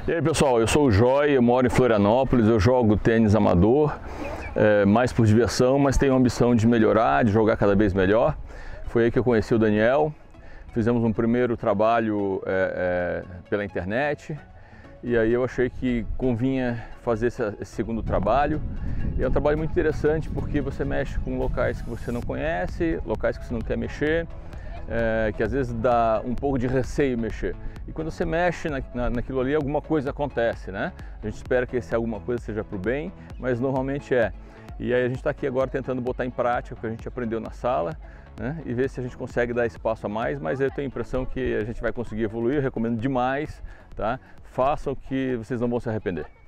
E aí pessoal, eu sou o Joy, eu moro em Florianópolis, eu jogo tênis amador, mais por diversão, mas tenho a ambição de melhorar, de jogar cada vez melhor. Foi aí que eu conheci o Daniel, fizemos um primeiro trabalho pela internet e aí eu achei que convinha fazer esse segundo trabalho. E é um trabalho muito interessante porque você mexe com locais que você não conhece, locais que você não quer mexer, que às vezes dá um pouco de receio mexer. E quando você mexe naquilo ali, alguma coisa acontece, né? A gente espera que esse alguma coisa seja para o bem, mas normalmente é. E aí a gente está aqui agora tentando botar em prática o que a gente aprendeu na sala, né? E ver se a gente consegue dar espaço a mais, mas eu tenho a impressão que a gente vai conseguir evoluir, eu recomendo demais, tá? Façam que vocês não vão se arrepender.